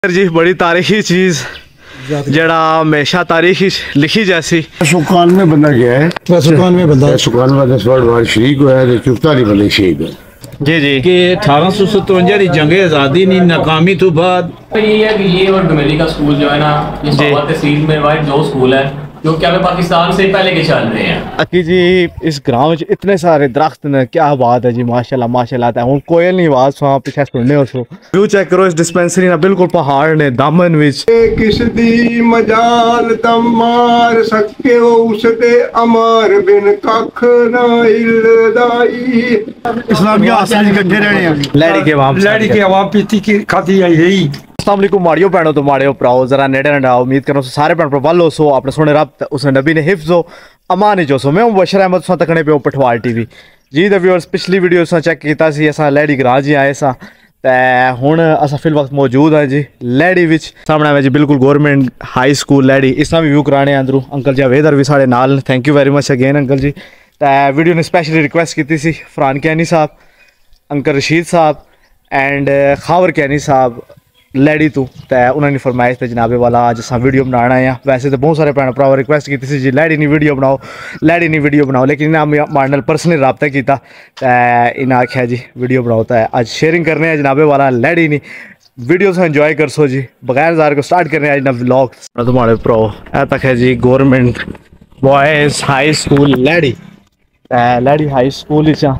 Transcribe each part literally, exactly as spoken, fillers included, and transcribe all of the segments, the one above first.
जी बड़ी तारीखी चीज़ जड़ा हमेशा तारीखी लिखी जैसी सुकानवे बंदा गया है सुकानवे बंदा सुकानवे शरीक हुआ है चौताली बंदे शहीद है जी जी कि अठारह सौ सतवंजा की जंग आज़ादी नी नाकामी तो बाद ये है कि ये और डुमेली का स्कूल जो है ना ये सोवा तहसील में वाइट दो स्कूल है जो क्या हमें पाकिस्तान से पहले के चल रहे हैं। अकी जी इस गांव में इतने सारे दरख्त ने, क्या बात है जी, माशाल्लाह माशाल्लाह। हूँ कोयल नहीं आवाज वहाँ पीछे सुनने हो सो व्यू चेक करो इस डिस्पेंसरी ना, बिल्कुल पहाड़ ने दामन विच किस दी मजाल तम मार सके उसते अमर बिन कख ना इल्दाई। इस्लाम के आसान इकट्ठे रहने हैं लैडी के आवाम लैडी के आवाम पीती की खाती है यही। अस्सलाम वालेकुम माड़ियो भैनों तो माड़ियो भराओ, जरा नेड़े ना आओ। उम्मीद करो सारे भैन भ्रा हो सो, अपने सोने रब उसने नबी ने हिफ्ज़ हो अमान ही जो सो। मैं हूं बशर अहमद, तुसां तकने पे पठवाल टीवी जी। द व्यूअर्स पिछली वीडियो असां चेक कीता सी, असां लैडी ग्रां जी आए सां ते हुण असां फिल वक्त मौजूद हैं जी लैडी विच। सामने है जी बिल्कुल गवर्नमेंट हाई स्कूल लैडी। इसका भी व्यू कराने अंदरों अंकल जावेद भी साढ़े नाल। Thank you very much again uncle जी। ते वीडियो ने स्पेशली रिक्वेस्ट की सी फरहान कैनी साहब, अंकल रशीद साहब एंड खावर कैनी साहब लैडी तू, तो उन्होंने फरमाइश थे जनाबे वाला अज अस वीडियो बनाना है। वैसे तो बहुत सारे भैन भरा रिक्वेस्ट की थी जी लैडी नहीं वीडियो बनाओ लैडी नहीं वीडियो बनाओ, लेकिन इन्हें मारे नाल पर्सनली रबता किया तो इन्हें आख्या जी वीडियो बनाओ। तो अज शेयरिंग करने हैं जनाबे वाला लैडी नहीं वीडियो से एंजॉय कर सो जी। बगैर जार को स्टार्ट करने अज ना व्लॉग तुम्हारे प्रो ए तक है जी government boys high school Laddi. Laddi high school तो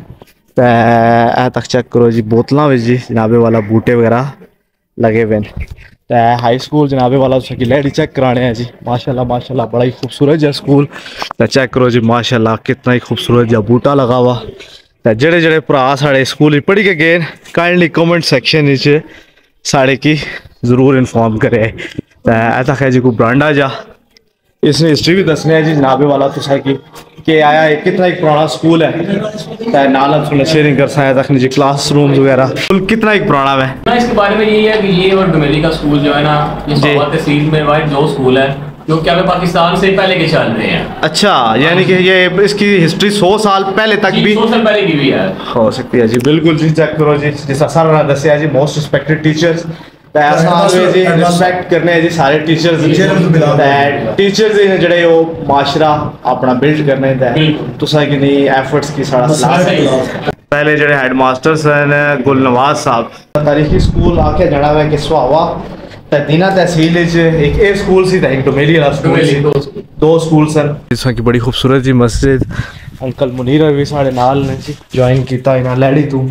ए तक चेक करो जी बोतलों में जी जनाबे वाला बूटे वगैरह लगे हुए तो हाई स्कूल जनाबे वाला उसकी लैडी चेक कराने हैं जी। माशाल्लाह माशाल्लाह बड़ा ही खूबसूरत जहा स्कूल। तो चेक करो जी माशाल्लाह कितना ही खूबसूरत जहा बूटा लगा हुआ। तो जेड़े जेड़े भरा साढ़े स्कूल पढ़ी के गए काइंडली कमेंट सैक्शन साढ़े की जरूर इन्फॉर्म करे। तो ऐसा है जी कोई ब्रांडा जा इसने हिस्ट्री भी दसने है जी जनाबे वाला तुसा की कि आया है कितना एक पुराना स्कूल है नाल थोड़ा शेयरिंग कर सकते जी क्लासरूम्स वगैरह कितना एक पुराना है ना। इसके बारे में यही है कि ये और डुमेली का स्कूल जो है ना ये सोवा तहसील में वाइट दो स्कूल है जो क्या हमें पाकिस्तान से पहले के चल रहे हैं। अच्छा यानी कि ये इसकी हिस्ट्री सौ साल पहले तक भी सौ साल पहले की भी है हो सकती है जी। बिल्कुल जी चेक करो जी जिस सर ने दसिया जी मोस्ट रिस्पेक्टेड टीचर्स जी रिस्पेक्ट करने जी सारे टीचर्स टीचर्स ने जड़े वो माशरा अपना बिल्ड करने तुसा कि नहीं एफर्ट्स की सारा पहले जड़े हेड मास्टर्स हैं गुलनवाज साहब तारीखी स्कूल आके जड़ा हुआ कि सुहावा दीना तहसील एक ए स्कूल सी एक डुमेली वाला स्कूल दो स्कूल सन जिसमें की बड़ी खूबसूरत जी मस्जिद। अंकल मुनीर भी साढ़े नाल ने जी ज्वाइन किया इन्हें लैडी तू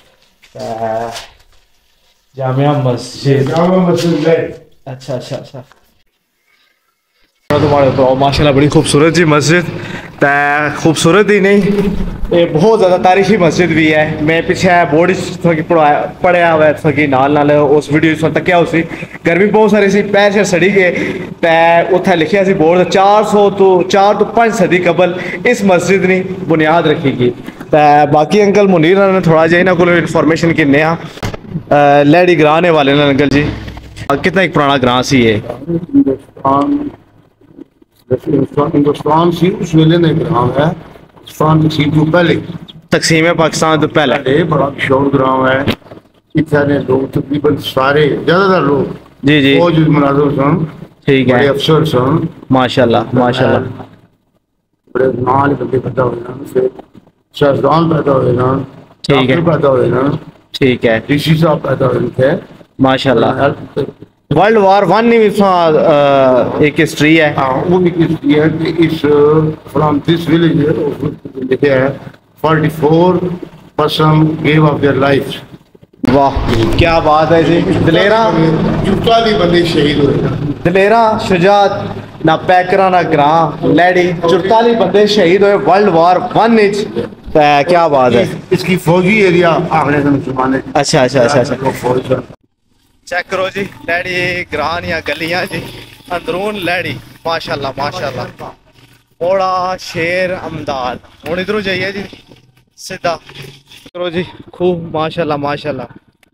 जामिया मस्जिद अच्छा अच्छा अच्छा तुम्हारे तो माशाल्लाह बड़ी खूबसूरत जी मस्जिद। तो खूबसूरत ही नहीं ये बहुत ज़्यादा तारीखी मस्जिद भी है। मैं पीछे बोर्ड पढ़ाया पढ़िया हुआ थोड़ी नाल नाल उस वीडियो तकिया उसी गर्मी बहुत सारी सी पैर शैर सड़ी गए तो उत्थे लिखिया सी बोर्ड चार सौ तो चार तो पाँच सदी कबल इस मस्जिद ने बुनियाद रखी गई। तो बाकी अंकल मुनीर ने थोड़ा जिहा इन्होंने को इन्फॉर्मेशन किन्ने लैडी ग्रां वाले ने अंकल जी कितना एक पुराना ग्रां सी ये हिंदुस्तान सी उस वेले ने ग्रां है हिंदुस्तान तकसीम तो पहले तकसीम पाकिस्तान तो पहले बड़ा मशहूर ग्रां है। इतने लोग तकरीबन सारे ज्यादातर लोग जी जी फौज मुलाजिम सन ठीक है अफसर सन माशाल्लाह माशाल्लाह बड़े नाल बंदे पैदा हुए ना फिर सियासतदान पैदा हुए ना ठीक है पैदा हुए ना ठीक है डीसी साहब पैदा हुए थे माशाल्लाह। वर्ल्ड वार वन में एक हिस्ट्री है वो एक हिस्ट्री है कि इस फ्रॉम दिस विलेज लिखे है forty four person gave of their life. वाह क्या बात है जी। दलेरा चौताली बंदे शहीद हुए दलेरा शुजात ना पैकरा ना ग्रां लैडी चौताली बंदे शहीद हुए वर्ल्ड वार वन इच। क्या बात है इसकी फौजी एरिया आखिर में अच्छा अच्छा अच्छा अच्छा चेक करो जी लैडी ग्रां या गलियां जी अंदरून लैडी माशाल्लाह माशाल्लाह घोड़ा शेर अमदाद। हूँ इधरों जाइए जी सीधा करो जी खूब माशाल्लाह माशाल्लाह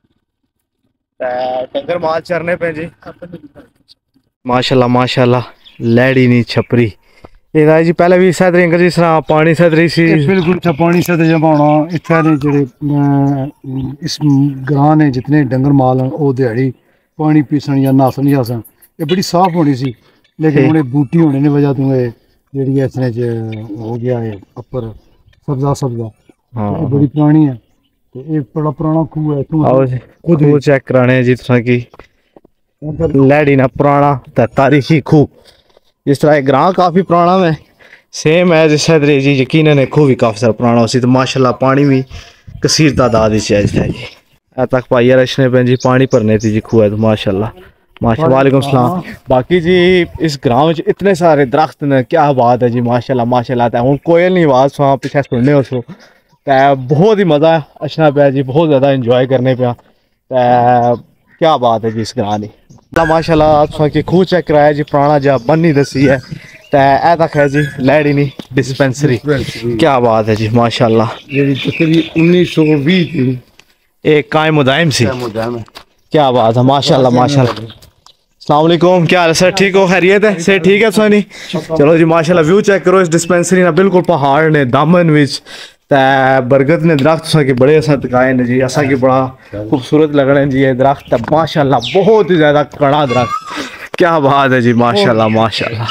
डंगर माल चरने पे जी माशाल्लाह माशाल्लाह लैडी नहीं छपरी ये जी पहले भी सैदरी अंकल जी सरा पानी सैदरी सी बिल्कुल अच्छा पानी सैदरी जमा होना इतने जेड़े इस ग्रां ने जितने डंगर माल हैं वो दिहाड़ी पानी पीसन या नासन या असन ये बड़ी साफ होनी सी लेकिन हुणे बूटी होने ने वजह तो ये जेड़ी इसने च हो गया है अपर सब्जा सब्जा हाँ ये बड़ी पुरानी है ते ये बड़ा पुराना खूह है तू आओ जी खुद चेक कराने जिस तरह की लैडी ना पुराना ते तारीखी खूह जिस तरह ग्रां काफी पुराना है सेम है जिस तरह जी यकीनन खूह भी काफी सारा पुराना उसी तो माशाल्लाह पानी भी कसीर तादाद है जी ए तक पाइया रचने पे जी पानी भरने थी जी खूह है तो माशाल्लाह माशाल्लाह वालेकुम सलाम बाकी जी इस गांव में इतने सारे दरख्त ने क्या बात है जी माशाल्लाह माशाल्लाह ते हुन कोयल नी आवाज सुना पीछे सुनने हो सो ते बहुत ही मजा अच्छा पे जी बहुत ज्यादा एंजॉय करने पे ते क्या बात है जी इस गांव की माशाल्लाह सुना कि खूह चेक कराया जी पुराना जा बनी दसी है ते ए तक है जी लैडी नी डिस्पेंसरी क्या बात है जी माशाल्लाह ਜਿਹੜੀ ਤਕਰੀਬਨ उन्नीस सौ बीस थी एक कायम मुदायम सी मुदाम है क्या बात है माशाल्लाह माशाल्लाह अस्सलाम वालेकुम क्या हाल है सर ठीक हो खैरियत है सर ठीक है सोनी चलो जी माशाल्लाह व्यू चेक करो इस डिस्पेंसरी ना बिल्कुल पहाड़ ने दामन विच ते बरगद ने दरख्त सा के बड़े असा तकाए ने जी असा के बड़ा खूबसूरत लगने जी ये दरख्त माशाल्लाह बहुत ही ज्यादा कड़ा दरख्त क्या बात है जी माशाल्लाह माशाल्लाह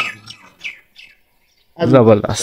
जबरदस्त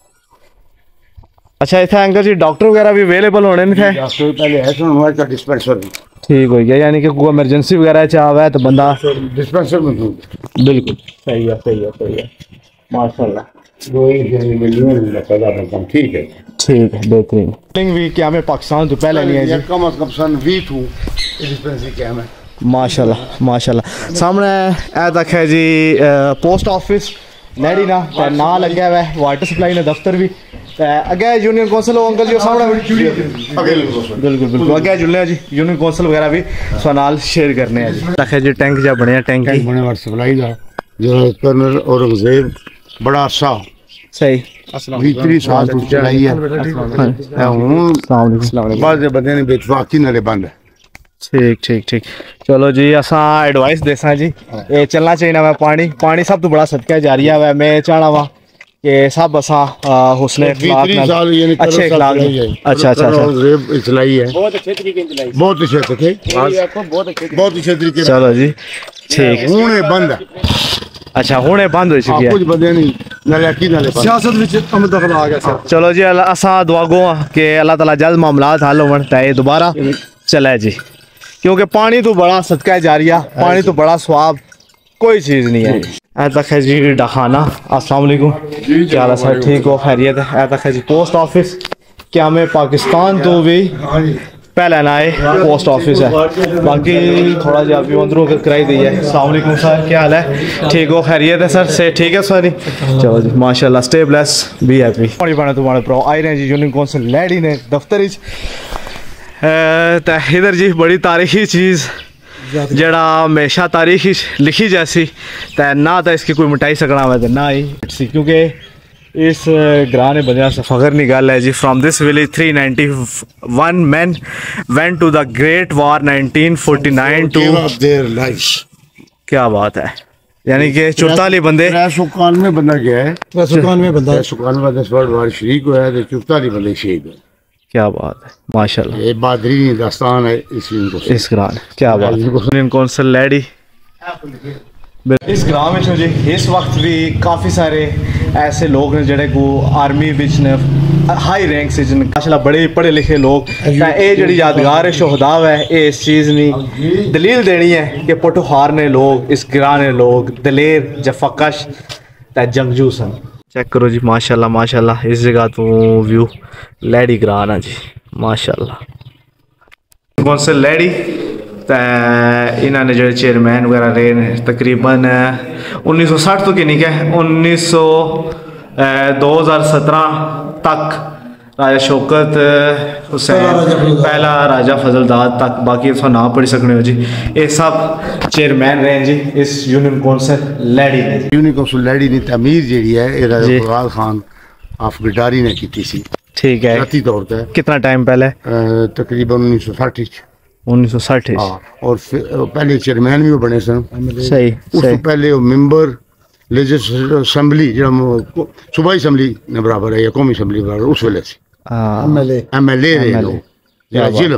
अच्छा इतना अंकल जी डॉक्टर वगैरह भी अवेलेबल होने नहीं थे डॉक्टर पहले है सुन हुआ का डिस्पेंसर ठीक हो गया यानी कि कोई इमरजेंसी वगैरह चाह है तो बंदा डिस्पेंसर में दूँ बिल्कुल सही है सही है सही है माशाल्लाह दो ही दिन मिलियन लगा रहा ठीक है ठीक है बेहतरीन भी क्या मैं पाकिस्तान तो पहले नहीं है जी कम अज कम सन बीस हूँ डिस्पेंसरी क्या है माशाल्लाह माशाल्लाह सामने ए तक है जी पोस्ट ऑफिस लैडी ना ते ना लगे हुआ है वाटर सप्लाई ने दफ्तर भी अगे यूनियन कौंसिल अंकल जी सामने बिल्कुल बिल्कुल अगे जुड़ने जी यूनियन कौंसिल वगैरह भी सनाल शेयर करने हैं जी तक है जी टैंक जा बने टैंक बने वाटर सप्लाई का जो कर्नल औरंगजेब बड़ा सा सही बीस साल तो चलाई है बाद बंदे ने बेतफाकी नाले बंद है ठीक ठीक ठीक चलो जी असा एडवाइस देसा जी ये चलना चाहिए मैं पानी पानी सब तो बड़ा सदका जारी है मैं चाहना वा कि सब असा हुस्ने अखलाक अच्छे अखलाक अच्छा अच्छा अच्छा चलाई है बहुत अच्छे तरीके से चलाई बहुत अच्छे तरीके बहुत अच्छे तरीके चलो जी ठीक हूं बंद है अच्छा हुणे बंद हो चुकी है कुछ बंदे नहीं नाले की नाले सियासत विच अमल दखल आ गया सर चलो जी असा दुआ गो कि अल्लाह ताला जल्द मामलात हल होवन ते दोबारा चले जी क्योंकि पानी तो बड़ा सदका जारिया पानी तो बड़ा स्वाब कोई चीज़ नहीं है ऐ तक है जी डखाना अस्सलाम वालेकुम क्या हाल है सर ठीक हो खैरियत है ऐ तक है जी पोस्ट ऑफिस क्या मैं पाकिस्तान तो भी पहले ना आए पोस्ट ऑफिस है बाकी थोड़ा जा भी अंदरों कराई दी है अस्सलाम वालेकुम सर क्या हाल है ठीक हो खैरियत है सर से ठीक है सर चलो जी माशाल्लाह स्टे ब्लेस बी हैप्पी पानी पाना तुम्हारे प्रो आए रहे जी यूनियन कौंसिल लैडी ने दफ्तर इधर जी बड़ी तारीखी चीज़ जड़ा हमेशा तारीख लिखी जैसी तो ना तो इसकी कोई मिटाई सकना हुआ ना ही क्योंकि इस ग्रां ने बंदियां से फखर की गल है जी from this village three ninety one man went to the great war nineteen forty nine to their lives क्या बात है यानी कि चौतालीस बंदे इक्यानवे बंदा गया है इक्यानवे बंदा इक्यानवे बंदा इस बार वार शरीक हुआ है चौतालीस बंदे शहीद हुए क्या बात है माशाल्लाह ये बहादुरी दास्तान है इस इस ग्रां क्या बात है यूनियन कौंसिल लैडी इस ग्रां में जी इस वक्त भी काफ़ी सारे ऐसे लोग हैं जड़े को आर्मी बिच ने हाई रैंक से जिन माशाल्लाह बड़े पढ़े लिखे लोग ये जड़ी यादगार है शोहदा है ये इस चीज़ नहीं दलील देनी है कि पोठोहार ने लोग इस ग्रां ने लोग दलेर जफाकश जंगजू सन चेक करो जी माशाल्लाह माशाल्लाह इस जगह तो व्यू लैडी ग्रां ना जी माशाल्लाह कौंसिल लैडी तो इन्होंने जो चेयरमैन वगैरह रहे तकरीबन उन्नीस सौ साठ तो कि नहीं क्या उन्नीस सौ दो हज़ार सत्रह तक राजा शौकत हुसैन पहला राजा फजलदाद तक बाकी तो ना पढ़ी सकने हो जी ये सब चेयरमैन रहे जी इस यूनियन कौंसिल लैडी ने यूनियन कौंसिल लैडी ने तमीर जी है ये राजा फवाद खान ऑफ गिडारी ने की थी ठीक है जाती तौर पे कितना टाइम पहले तकरीबन उन्नीस सौ साठ उन्नीस सौ साठ और पहले चेयरमैन भी वो बने सन सही उस पहले वो मेंबर लेजिस्लेटिव असेंबली जो सूबाई असेंबली ने बराबर है या कौमी असेंबली बराबर उस वेले से एमएलए एमएलए रहे लोग जिलम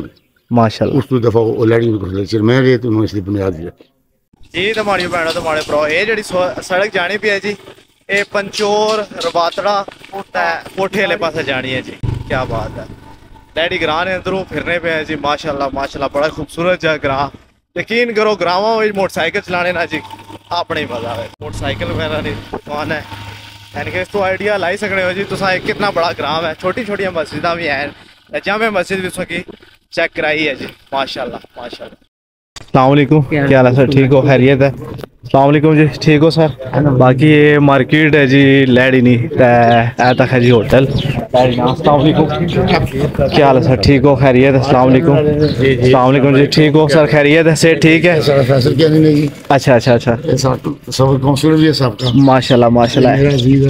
माशाल्लाह। उस तो दफा वो लैड़ी को चिर मैं रहे तो इसलिए बुनियाद दिया जी। तो माड़ी भैनों तो माड़े भ्राओ ये जी सड़क जानी पी है जी, ये पंचोर रबातड़ा कोठे वाले पास जानी है जी। क्या बात है, लैडी ग्रां ने अंदरों फिरने पे है जी। माशाल्लाह माशाल्लाह, बड़ा खूबसूरत जगह ग्रां। यकीन करो ग्रावां में मोटरसाइकिल चलाने ना जी अपने ही मजा है। मोटरसाइकिल वगैरह नहीं दुकान है, यानी कि इस तो आइडिया लाई सकते हो जी तुसा कितना बड़ा ग्राम है। छोटी छोटी मस्जिदां भी हैं, जामे मस्जिद भी उसकी चेक कराई है जी। माशाल्लाह माशाल्लाह। अस्सलाम वालेकुम, क्या हाल है सर? ठीक हो, खैरियत है? अस्सलाम वालेकुम जी, ठीक हो सर? बाकी ये मार्केट है जी लैडी नहीं तक है जी होटल। अस्सलाम वालेकुम, क्या हाल है सर? ठीक हो, खैरियत? अस्सलाम वालेकुम। अस्सलाम वालेकुम जी, ठीक हो सर? खैरियत है? से ठीक है? अच्छा अच्छा अच्छा, माशाल्लाह माशाल्लाह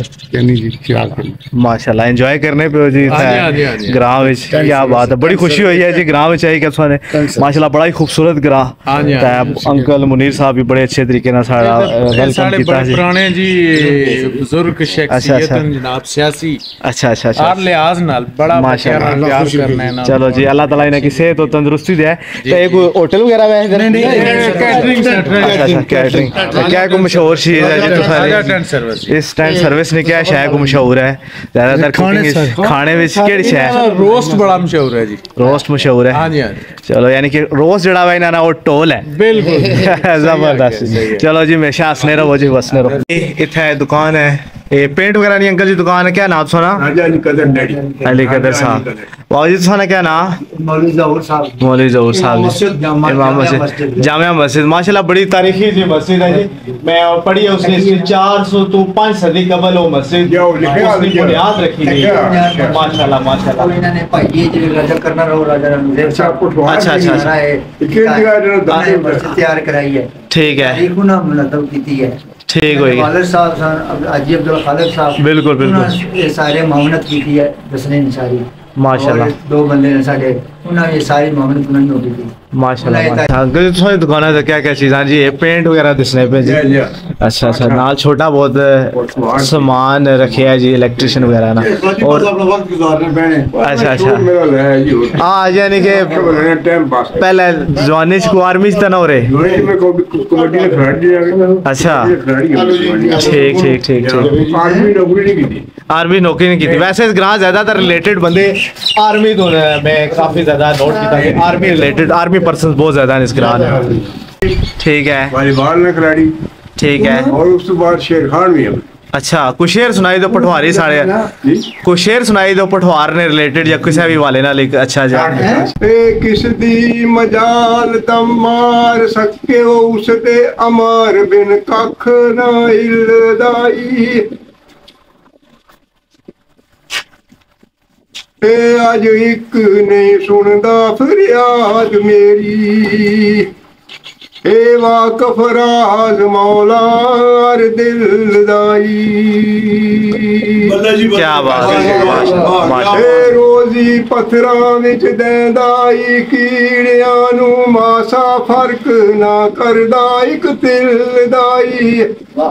माशाल्लाह। एंजॉय करने पे हो जी ग्राम में, क्या बात है, बड़ी खुशी हुई है जी ग्राम में चाहिए क्या ने माशाल्लाह, बड़ा ही खूबसूरत ग्राम। अंकल मुनीर साहब भी बड़े अच्छे तरीके ना सारा वेलकम कीता जी। पुराने जी बुजुर्ग शख्सियत जनाब सियासी अच्छा अच्छा अच्छा हर लिहाज नाल बड़ा माशाल्लाह प्यार करना है ना। चलो जी, अल्लाह ताला इन्हें की सेहत और तंदुरुस्ती दे। तो एक होटल वगैरह है इधर? नहीं कैटरिंग सेंटर है। अच्छा अच्छा कैटरिंग, क्या को मशहूर चीज है जी तुम्हारे टेंट सर्विस? इस टेंट सर्विस ने क्या शय को मशहूर है ज्यादातर कुकिंग खाने में केड़ी शय? रोस्ट बड़ा मशहूर है जी। रोस्ट मशहूर है? हां जी हां। चलो यानी कि रोस्ट जड़ा वा इना ना वो टोल है। बिल्कुल जबरदस्त। चलो जी हमेशा हंसने रहो जी, बसने रहो। इतना दुकान है, ये पेंट वगैरह नहीं अंकल जी दुकान है? क्या नाम सुना? अली कदर साहब। बाबू जी सुना क्या नाम? मौलवी ज़हूर साहब। मौलवी ज़हूर साहब इमाम मस्जिद जामिया मस्जिद। माशाल्लाह बड़ी तारीखी जी मस्जिद है जी। मैं पढ़ी है उसने इसकी चार सौ तो पाँच सदी कबल वो मस्जिद बुनियाद रखी गई। माशाल्लाह माशाल्लाह। अच्छा अच्छा अच्छा तैयार कराई है, ठीक है, ठीक होगी। बिल्कुल बिल्कुल, ये सारे मामनत की थी है दसने सारी माशाल्लाह। दो बंदे ने साढ़े उन्होंने ये सारी मामनत उन्होंने होगी थी माशाल्लाह। अंकल जी थोड़ी दुकान है क्या क्या चीज़ जी? ये पेंट वगैरह दिसने पे जी? अच्छा अच्छा, नाल छोटा बहुत सामान रखे है जी, इलेक्ट्रिशियन वगैरह ना। और अच्छा अच्छा हाँ, यानी कि पहले जवानी को आर्मी च ना हो रहे। अच्छा ठीक ठीक ठीक ठीक, आर्मी नौकरी नहीं की। वैसे इस ग्रां ज्यादातर रिलेटेड बंदे आर्मी तो मैं काफी ज्यादा नोट किया, आर्मी रिलेटेड आर्मी पर्सन बहुत ज्यादा है इस ग्रां में। ठीक है, वालीबाल ने खिलाड़ी, ठीक है, और उसके बाद शेर खान भी है। अच्छा, कुछ शेर सुनाई दो पठवारी सारे, कुछ शेर सुनाई दो पठवार ने रिलेटेड या किसी भी वाले ना लिख। अच्छा जा ए किस दी मजाल तम मार सके उसते अमर बिन कख ना इल्दाई। ए अज एक नहीं सुनदा फरियाद मेरी, ए वाकफ राज मौलार दिल दाई। क्या बात है, ए रोजी पत्थरां विच देंदाई कीड़ियां नू मासा फर्क ना करदा इक तिल दाई।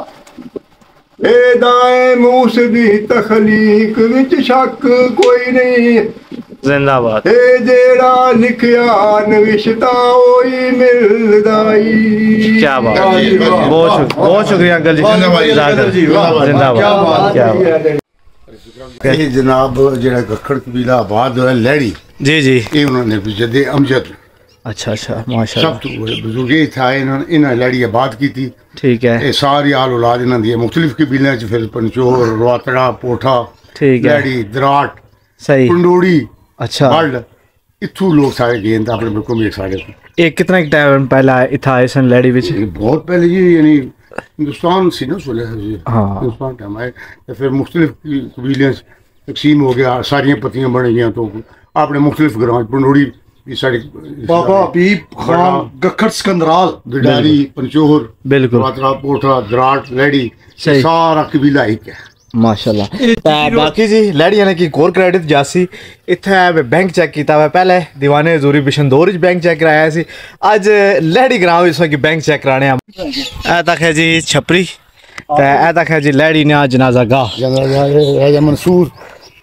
ए दाए मूस दी तखलीक विच शक कोई नहीं, जिंदाबाद। ए जेड़ा लिखिया नविश्ता ओही मिलदाई। क्या बात, बहुत बहुत शुक्रिया अंकल जी, जिंदाबाद। क्या बात। ये जनाब जेड़ा गखड़ कबीला आबाद है लैड़ी जी जी, ये उन्होंने जदे अमजद अच्छा अच्छा माशाल्लाह सब तो बड़े बुजुर्ग ही था, इन्होंने इन्हें लैड़ी आबाद की थी। ठीक है, ये सारी आल औलाद इन्हों दी मुख्तलिफ कबीले च, फिर पंचोर रोतड़ा पोठा ठीक है, लैड़ी दराट सही पंडोड़ी अच्छा बल्ड इत्थू लोग सारे गए अपने बिल्कुल भी सारे। ये कितना टाइम पहला इथा इस लैड़ी विच? बहुत पहले जी, यानी हिंदुस्तान से ना सुने हाँ हिंदुस्तान टाइम आए तो फिर मुख्तलिफ कबीले तकसीम हो गया, सारियाँ पत्तियाँ बन गई, तो आपने मुख्तलिफ ग्रां पंडोड़ी साड़ी बाबा हबीब खान गखड़ सिकंदराल दिडारी पंचोर बिल्कुल रोतड़ा पोठा दराट लैड़ी सही। सारा कबीला एक है माशाल्लाह। बाकी जी लैड़ी यानी कि कोर क्रेडिट जासी इत्थे बैंक चेक किया हुआ, पहले दीवाने हजूरी बिशनदौर बैंक चेक कराया सी, अज लैड़ी ग्रां इस वक्त बैंक चेक कराने। ए तक है जी छपरी, ए तक है जी लैड़ी ने जनाजा गाह राजा मंसूर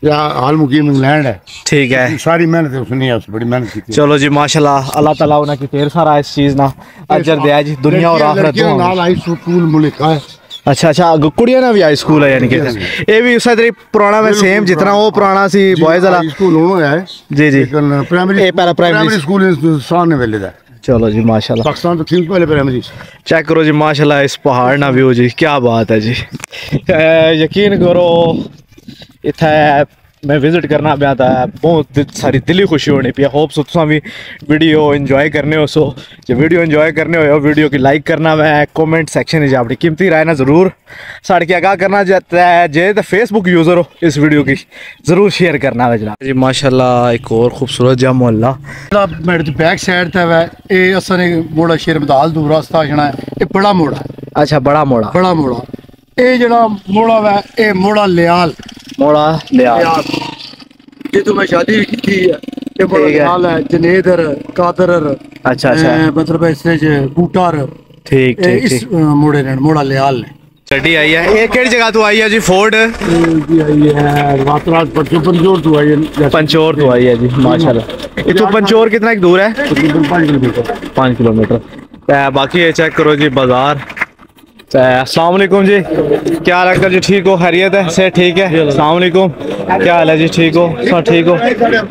या हाल मुकीम इंग्लैंड है। ठीक है, सारी मेहनत है उसने, उस बड़ी मेहनत की थी। चलो जी माशाल्लाह, अल्लाह ताला उन्हें की ढेर सारा इस चीज ना अजर दिया जी, दुनिया और आखिरत लड़कियां नाल हाई स्कूल मुल्क है। अच्छा अच्छा, कुड़ियां ना भी हाई स्कूल है यानी कि ये भी उस तरह पुराना में सेम जितना वो पुराना सी बॉयज वाला स्कूल होना है जी जी, लेकिन प्राइमरी ये पहला प्राइमरी स्कूल हिंदुस्तान वेले दा। चलो जी माशाल्लाह, पाकिस्तान तो ठीक पहले प्राइमरी। चेक करो जी माशाल्लाह इस पहाड़ ना व्यू जी, क्या बात है जी। यकीन करो इत्थे मैं विजिट करना पाया था, बहुत सारी दिली खुशी होनी पी। होप सो तुम भी वीडियो इंजॉय करने हो। सो जो वीडियो इंजॉय करने हो वीडियो की लाइक करना मैं कमेंट सेक्शन में अपनी कीमती राय ना जरूर साढ़े के आगाह करना चाहता है। जे तो फेसबुक यूज़र हो इस वीडियो की ज़रूर शेयर करना है जनाब जी। माशाल्लाह एक और खूबसूरत जा मोहल्ला मेरे बैक साइड ते वे ए असने मोड़ा शेर बदाल दूर रास्ता आना है, ये बड़ा मोड़ा है। अच्छा, बड़ा मोड़ा बड़ा मोड़ा ये जड़ा मोड़ा वे ए मोड़ा लियाल मोड़ा लिया ये तो मैं शादी भी की है। ये बड़ा ठीक है। लियाल है, जनेदर कादर अच्छा अच्छा, मतलब इसने जे बूटार ठीक ए, ठीक इस ठीक। मोड़े ने मोड़ा लियाल ने गड्डी आई है, ये केड़ी जगह तो आई है जी? फोर्ड जी आई है रातरात पर पंजोर तो आई है, पंचोर तो आई है जी माशाल्लाह। इतो पंचोर कितना दूर है? तकरीबन पाँच किलोमीटर। पाँच किलोमीटर। तो बाकी ये चेक करो जी बाजार। अस्सलाम वालेकुम जी, क्या हाल है अंकल जी? ठीक हो? खैरियत है? से ठीक है? अस्सलाम वालेकुम, क्या हाल है जी? ठीक हो? सब ठीक हो?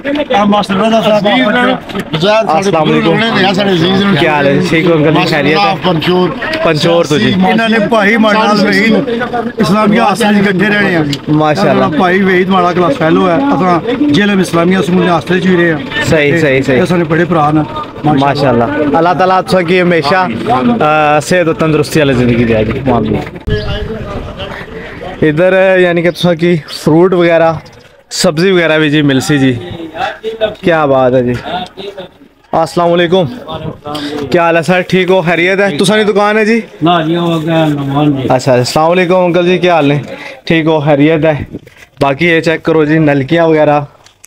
अस्सलाम वालेकुम, क्या हाल है जी? ठीक हो अंकल जी? खैरियत है? पंचोर पंचोर तो जी इन्होंने भाई माड़ा वहीद इस्लामिया हास्टल इकट्ठे रहने हैं माशाल्लाह। भाई वहीद माड़ा क्लास फेलो है, असा जेल इस्लामिया स्कूल हास्टल च भी रहे हैं। सही सही सही, सारे बड़े भरा न माशाल्लाह। अल्लाह ताला अच्छा की हमेशा सेहत और तंदुरुस्ती वाली जिंदगी दे जी। इधर यानी कि तुसा की फ्रूट वगैरह सब्जी वगैरह भी जी मिलसी जी, क्या बात है जी। अस्सलाम वालेकुम, क्या हाल है सर? ठीक हो? खैरियत है? तुसानी दुकान है जी? ना जी वो जी। अच्छा, अस्सलाम वालेकुम अंकल जी, क्या हाल है? ठीक हो? खैरियत है? बाकी ये चेक करो जी, नलकियाँ वगैरह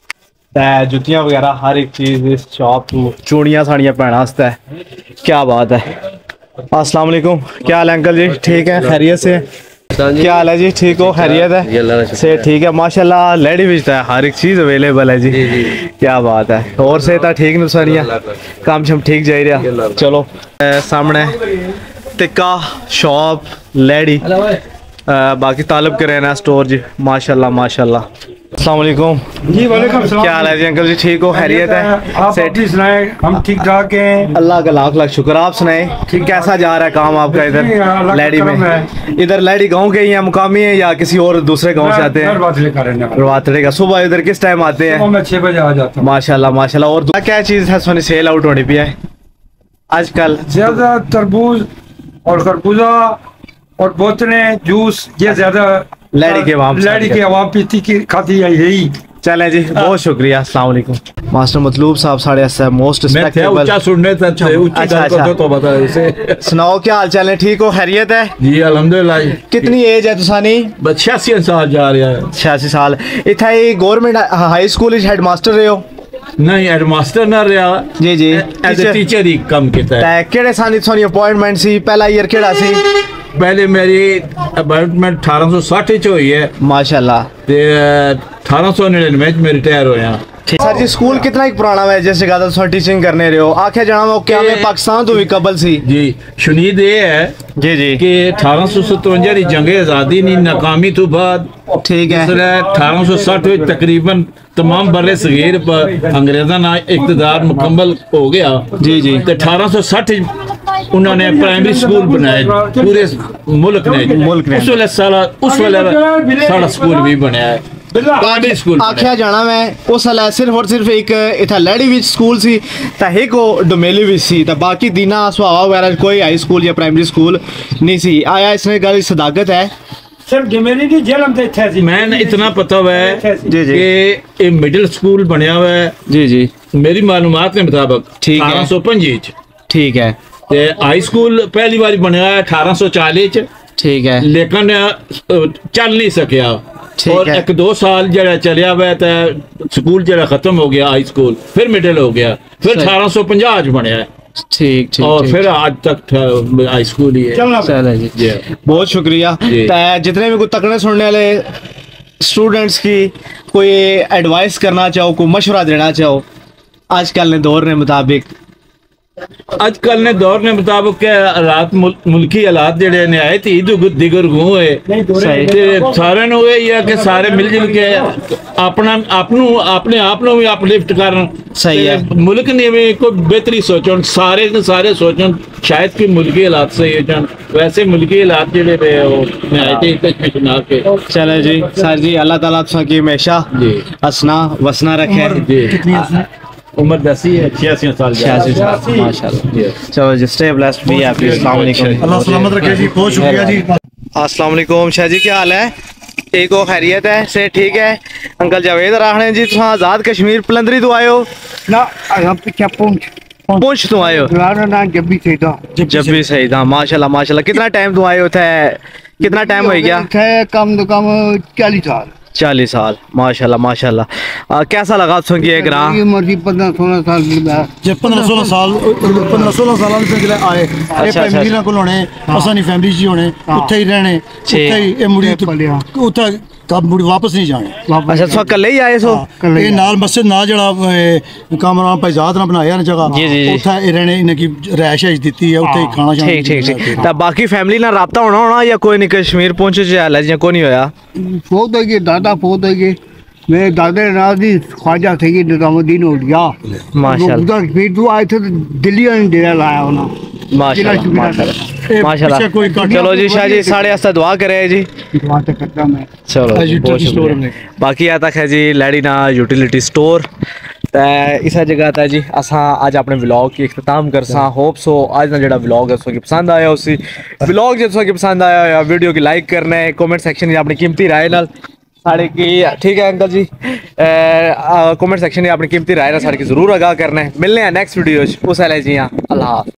जुतियाँ वगैरह हर एक चीज़ इस शॉप को, चूड़ियाँ साड़ियाँ पहना वास्ते, क्या बात है। अस्सलाम वालेकुम, क्या हाल है अंकल जी? ठीक है? खैरियत से? क्या हाल है जी? ठीक हो? खैरियत है? से ठीक है माशाल्लाह। लेडी भी है, हर एक चीज़ अवेलेबल है जी, क्या बात है। और से ठीक न सारियाँ काम शम ठीक जा रहा। चलो सामने टिक्का शॉप लेडी, बाकी तालब करेना स्टोर जी, माशाल्लाह माशाल्लाह। अस्सलाम वालेकुम जी। वालेकुम सलाम। क्या हाल है जी अंकल जी? ठीक हो? खैरियत है? आप अपनी सुनाएं, हम ठीक ठाक हैं। अल्लाह का लाख लाख शुक्र। आप सुनाए ठीक, कैसा जा रहा है काम आपका इधर लैडी में? इधर लैडी गांव के ही हैं, मुकामी है या किसी और दूसरे गांव से आते हैं? रवातड़े का। सुबह इधर किस टाइम आते हैं? मैं छह बजे आ जाता हूँ। माशाल्लाह माशाल्लाह। और क्या चीज़ है सोनी सेल आउट होनी भी है आजकल? ज्यादा तरबूज और खरबूजा और बोतलें जूस, ये ज्यादा लैडी के आवाम लैडी की आवाम पीती की खाती है यही। चलें जी, बहुत शुक्रिया। अस्सलाम वालेकुम। मास्टर मतलूब साहब साढ़े अस्सा मोस्ट रिस्पेक्टेबल। ऊंचा सुनने तक अच्छा अच्छा, तो बता इसे। सुनाओ क्या हाल चाल है? ठीक हो? खैरियत है जी अल्हम्दुलिल्लाह। कितनी एज है तुसानी? छियासी साल जा रहा है। छियासी साल। इतना government high school head master रहे हो? नहीं, हेडमास्टर ना रहा जी जी, एज ए टीचर ही कम किया है। केड़े साल थोड़ी अपॉइंटमेंट सी? पहला ईयर केड़ा सी? पहले मेरी अपॉइंटमेंट अठारह सौ साठ च हुई है माशाल्लाह, ते अठारह सौ निन्यानवे में रिटायर होया। सर जी स्कूल कितना ही पुराना है जिस जगह तुम टीचिंग करने रहे हो? आखे जाना वो क्या में पाकिस्तान तो भी कबल सी जी। शुनीद ये है जी जी कि अठारह सौ सतवंजा की जंग आज़ादी नी नाकामी तो बाद ठीक है अठारह सौ साठ में तकरीबन तमाम बड़े सगीर पर अंग्रेजा ना इक़्तिदार मुकम्मल हो गया जी जी। तो अठारह सौ साठ उन्होंने प्राइमरी स्कूल बनाए पूरे मुल्क ने मुल्क ने उस वेले सारा उस वेले सारा स्कूल भी बनाया है प्राइमरी स्कूल आख्या जाना मैं उस हल सिर्फ और सिर्फ एक इतना लैडी विच स्कूल सी ता एक वो डोमेली विच सी ता बाकी दीना सुहावा वगैरह कोई हाई स्कूल या प्राइमरी स्कूल नहीं सी आया। इसने गल सदाकत है सिर्फ डोमेली नहीं जेल हम इत्थे सी। मैं इतना पता हुआ है जी जी कि ये मिडिल स्कूल बनया हुआ है जी जी मेरी मालूमात के मुताबिक ठीक है अठारह सौ पंजी ठीक है ते हाई स्कूल पहली बार बनया है अठारह सौ चालीस ठीक है लेकिन चल नहीं सकिया और है। एक दो साल जरा चलिया हुआ तो स्कूल जरा खत्म हो गया हाई स्कूल फिर मिडिल हो गया फिर अठारह सौ पंजाह बनया है ठीक ठीक और ठीक, फिर आज तक हाई स्कूल ही है। चलो जी जी बहुत शुक्रिया। जी। ता जितने भी कोई तकड़े सुनने वाले स्टूडेंट्स की कोई एडवाइस करना चाहो, कोई मशवरा देना चाहो आजकल ने दौर ने मुताबिक? अजकल ने दौर ने मुताबिक के हालात मुल, मुल्की हालात जेडे ने आए थे इधर दिगर गूं होए ते सारे नु ये है कि सारे मिलजुल के अपना आपनू अपने आप नु भी अपलिफ्ट करन। सही है। मुल्क ने भी कोई बेहतरी सोचन, सारे के सारे सोचन शायद कि मुल्की हालात सही हो जान। वैसे मुल्की हालात जेडे पे वो आए थे तशवीशनाक के। चले जी सर जी, अल्लाह ताला तुसा की हमेशा जी हंसना वसना रखे। जी कितनी उम्र दसी है? छियासी साल। छियासी साल माशाल्लाह। चलो जी, स्टे ब्लेस्ड बी हैप्पी। अस्सलाम वालेकुम। अल्लाह सलामत रखे जी, बहुत शुक्रिया जी। अस्सलाम वालेकुम शाह जी, क्या हाल है? ठीक हो, खैरियत है, से ठीक है? अंकल जावेद राहणे जी, तुम आज़ाद कश्मीर पलंदरी तो आए हो ना? हम पीछे पहुंच पुंछ तो आए हो? ना जब भी सही था, जब भी सही था। माशाल्लाह माशाल्लाह। कितना टाइम तो आए हो थे? कितना टाइम हो गया? कम तो कम चालीस साल। चालीस साल माशाल्लाह माशाल्लाह। कैसा लगा तुम ये ग्राम? मर्जी पंद्रह सोलह साल की जब पंद्रह सोलह साल पंद्रह सोलह साल से जिले आए अच्छा, फैमिली ना कोल होने, असानी फैमिली जी होने, उत्थे ही रहने, उत्थे ही ए मुड़ी उत्थे कब मुड़ी वापस नहीं जाने। अच्छा तुम कल ही आए सो? ये नाल मस्जिद ना जड़ा कामरान पैजाद ना बनाया ना जगह, उत्थे रहने इनकी रहाइश दी है, उत्थे ही खाना शाना। ठीक ठीक ठीक। तो बाकी फैमिली ना राब्ता होना होना या कोई नहीं कश्मीर पहुंचे हाल है कोई नहीं होया? फोत होगी, दादा फोत होगी, मेरे दादा नाल दी ख्वाजा थे निजामुद्दीन हो गया माशाल्लाह। फिर तू आए थे दिल्ली ने डेरा लाया होना माशाल्लाह माशाल्लाह माशाल्लाह। चलो जी शाह जी साढ़े आस्ते दुआ करे जी। दुआ तो करता मैं। चलो बहुत शुक्रिया। बाकी आता है जी लैडीना यूटिलिटी स्टोर इस जगह था जी। असा अज अपने व्लॉग की इख्तिताम करसा। होप सो आज ना जो व्लॉग है उसकी पसंद आया, उसी व्लॉग जो उसकी पसंद आया या वीडियो की लाइक करना है, कमेंट सेक्शन में अपनी कीमती राय नाल साढ़े की। ठीक है अंकल जी, कमेंट सेक्शन में अपनी कीमती राय ना साढ़े की जरूर आगाह करना है। मिलने हैं नेक्स्ट वीडियो उस जी। हाँ अल्लाह।